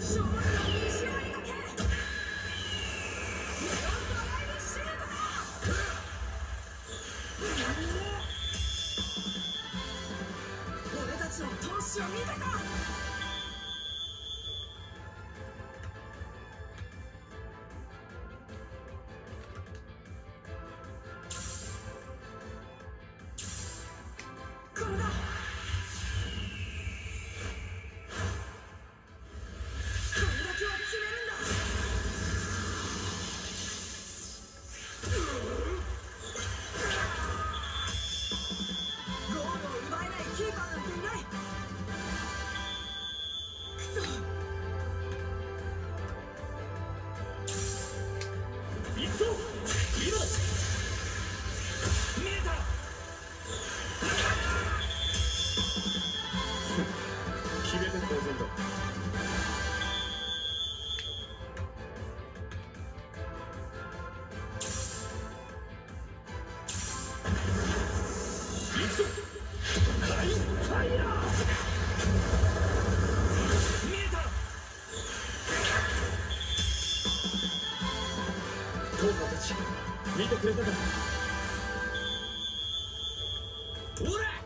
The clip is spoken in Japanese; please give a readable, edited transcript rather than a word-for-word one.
勝利の西割りだけ。ネオンドライブシュートだ。俺たちの闘志を見たか。これだ。これだけは決めるんだ。ゴールを奪えないキーパーなんていない。くそ。 行くぞ今だ。見えた。決めて当然だ。行くぞラインファイヤー。見えた。父さんたち見てくれたか。ほら